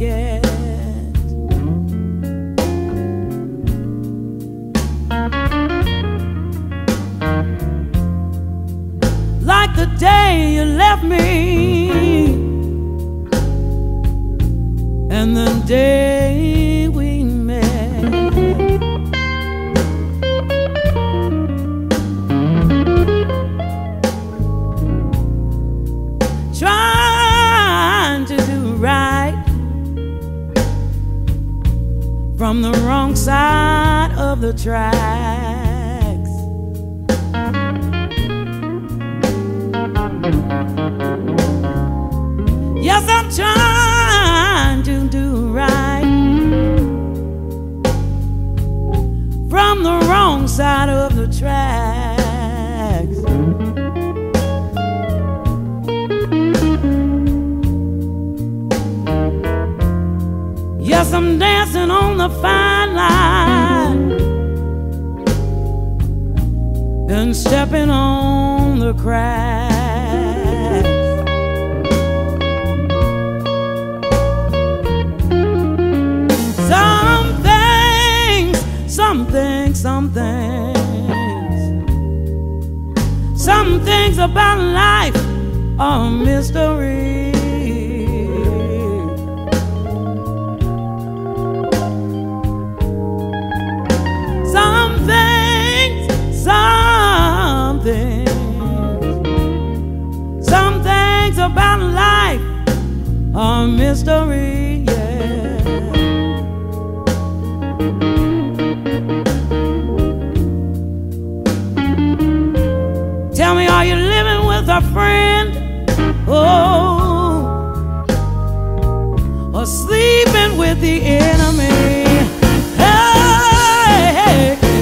forget. Like the day you left me and the day we met. Trying to do right from the wrong side of the tracks. Yes, I'm trying to do right from the wrong side of the tracks. Yes, I'm dancing on the fine line and stepping on the cracks. Some things about life are a mystery. Some things about life are a mystery, yeah. Tell me, are you living with a friend? Oh, or sleeping with the enemy? Hey, hey, hey.